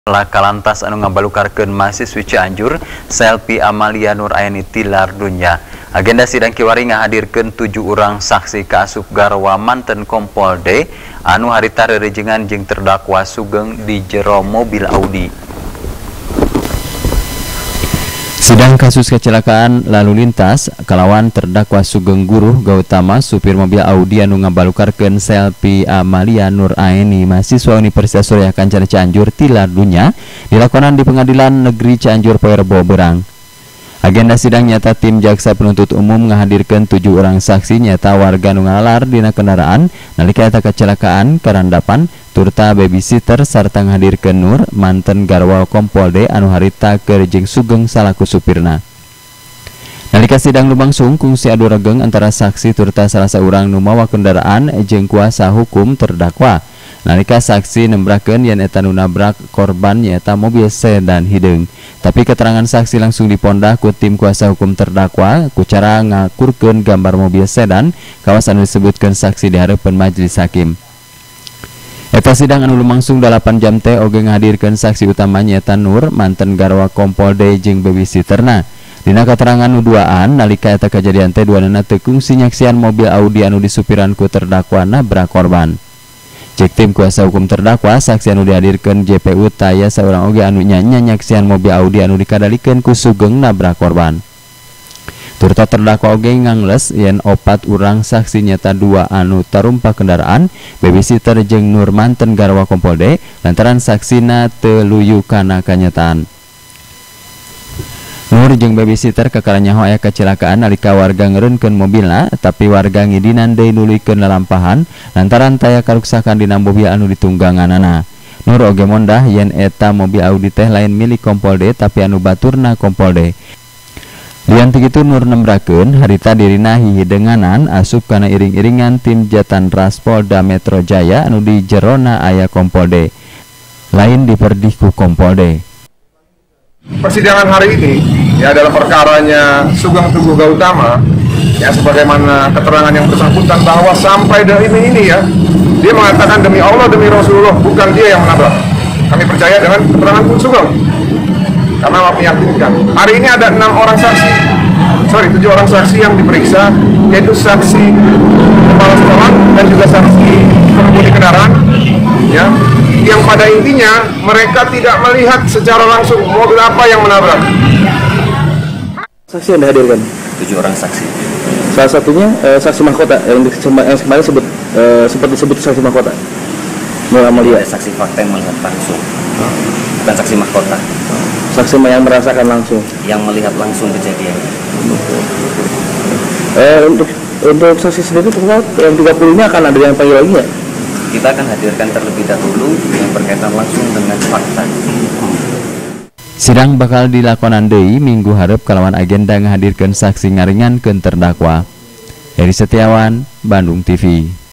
Laka lantas anu ngabalukarkeun mahasiswi Cianjur Selpi Amalia Nur Aini tilar dunya. Agenda sidang kiwari ngahadirkeun 7 urang saksi kaasup garwa manten Kompol D anu harita rerejengan jeung terdakwa sugeng di jero mobil Audi. Sidang kasus kecelakaan lalu lintas kalawan terdakwa sugeng Guruh Gautama supir mobil Audi anu ngabalukarkeun Selpi Amalia Nur Aini mahasiswa Universitas Surya Kencana Cianjur tilar dunya dilakonan di Pengadilan Negeri Cianjur poe Rebo beurang. Agenda sidang nyata tim jaksa penuntut umum ngahadirkeun 7 orang saksi nyata warga nu ngalalar dina kendaraan nalika eta kecelakaan karandapan turta babysitter sarta ngahadirkeun Nur manten garwa Kompol D anu harita keur jeung sugeng salaku supirna. Nalika sidang lumangsung kungsi adu regeng antara saksi turta salah saurang nu mawa kendaraan jeung kuasa hukum terdakwa. Nalika saksi nembrakeun yen eta nu nabrak korban nyaeta mobil sedan hideung. Tapi keterangan saksi langsung dipondah ku tim kuasa hukum terdakwa ku cara ngakurkeun gambar mobil sedan kawas anu disebutkeun saksi di hareupeun majelis hakim. Eta sidang anu lumangsung 8 jam teh oge ngahadirkeun saksi utama nyaeta Nur manten garwa Kompol D jeung babysitterna. Dina keterangan nu duaan nalika eta kejadian teh duanana teu kungsi nyaksian mobil Audi anu disupiran ku terdakwa nabrak korban. Cek tim kuasa hukum terdakwa saksi anu dihadirkeun JPU taya saurang oge anu nyanya nyaksian mobil Audi anu dikadalikeun ku sugeng nabrak korban. Turta terdakwa oge ngangles yen 4 urang saksi nyata 2 anu tarumpa kendaraan babysitter jeung Nur manten garwa Kompol D lantaran saksina teu luyu kana kanyataan. Nur jeung babysitter kakaranyaho aya kecelakaan nalika warga ngeureunkeun mobilna tapi warga ngidinan deui nuluykeun lalampahan lantaran taya karuksakan dina mobil anu ditungganganana. Nur oge mondah yen eta mobil Audi teh lain milik Kompol D tapi anu baturna Kompol D. Lian kitu Nur nembrakeun harita dirina hihideunganan asup kana iring-iringan tim Jatan Ras Polda Metro Jaya anu di jerona aya Kompol D. Lain diperdih ku Kompol D. Persidangan hari ini ya dalam perkaranya Sugeng Tugu Gautama ya sebagaimana keterangan yang bersangkutan bahwa sampai ini ya dia mengatakan demi Allah demi Rasulullah bukan dia yang menabrak. Kami percaya dengan keterangan pun Sugeng karena meyakinkan. Hari ini ada 7 orang saksi yang diperiksa, yaitu saksi kepala sekolah dan juga saksi pengemudi kendaraan ya, yang pada intinya mereka tidak melihat secara langsung mobil apa yang menabrak. Saksi yang dihadirkan 7 orang saksi. Salah satunya saksi mahkota yang kemarin sempat disebut saksi mahkota. Melihat saksi fakta yang melihat langsung, bukan saksi mahkota. Saksi yang merasakan langsung, yang melihat langsung kejadian. Untuk saksi sendiri yang 30 ini akan ada yang panggil lagi ya? Kita akan hadirkan terlebih dahulu yang berkaitan langsung dengan fakta. Sidang bakal dilakonan deui minggu hareup kalawan agenda ngahadirkeun saksi ngaringankeun terdakwa. Heri Setiawan, Bandung TV.